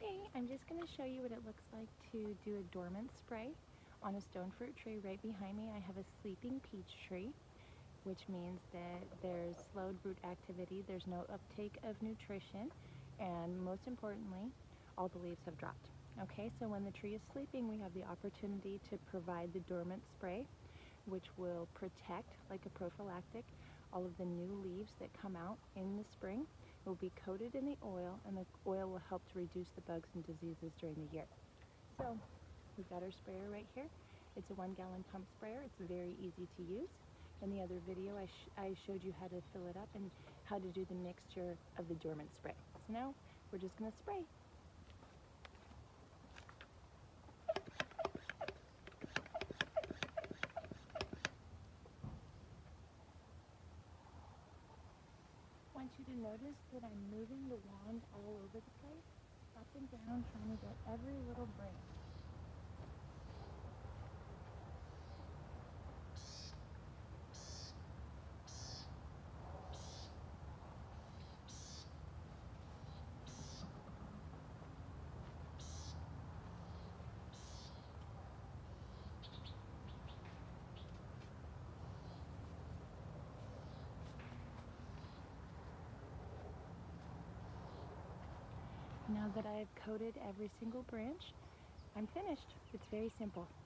Hey, I'm just going to show you what it looks like to do a dormant spray on a stone fruit tree. Right behind me I have a sleeping peach tree, which means that there's slowed root activity, there's no uptake of nutrition, and most importantly, all the leaves have dropped. Okay, so when the tree is sleeping, we have the opportunity to provide the dormant spray, which will protect, like a prophylactic, all of the new leaves that come out in the spring. It will be coated in the oil, and the oil will help to reduce the bugs and diseases during the year. So we've got our sprayer right here. It's a 1-gallon pump sprayer. It's very easy to use. In the other video, I showed you how to fill it up and how to do the mixture of the dormant spray. So now we're just going to spray. I want you to notice that I'm moving the wand all over the place, up and down, trying to get every little branch. Now that I've coated every single branch, I'm finished. It's very simple.